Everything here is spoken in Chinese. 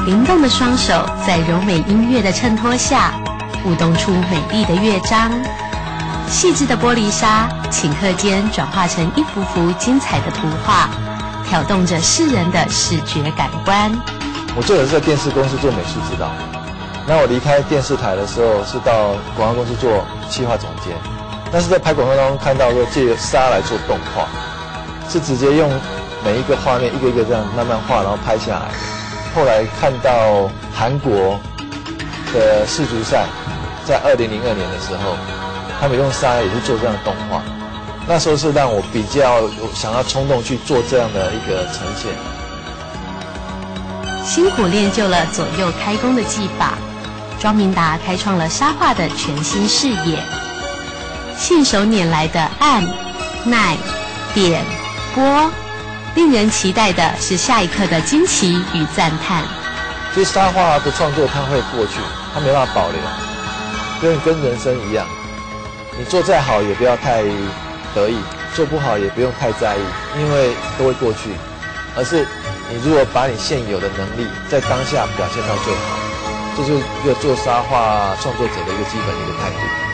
灵动的双手在柔美音乐的衬托下，舞动出美丽的乐章。细致的玻璃纱，顷刻间转化成一幅幅精彩的图画，挑动着世人的视觉感官。 我最早是在电视公司做美术指导，那我离开电视台的时候是到广告公司做企划总监。但是在拍广告当中看到说借纱来做动画，是直接用每一个画面一个一个这样慢慢画，然后拍下来。后来看到韩国的世足赛，在2002年的时候，他们用纱也是做这样的动画，那时候是让我比较有想要冲动去做这样的一个呈现。 辛苦练就了左右开弓的技法，庄明达开创了纱画的全新视野。信手拈来的按、捺、点、拨，令人期待的是下一刻的惊奇与赞叹。 其实插画的创作它会过去，它没办法保留，跟人生一样，你做再好也不要太得意，做不好也不用太在意，因为都会过去。而是你如果把你现有的能力在当下表现到最好，这就是一个做插画创作者的一个基本的一个态度。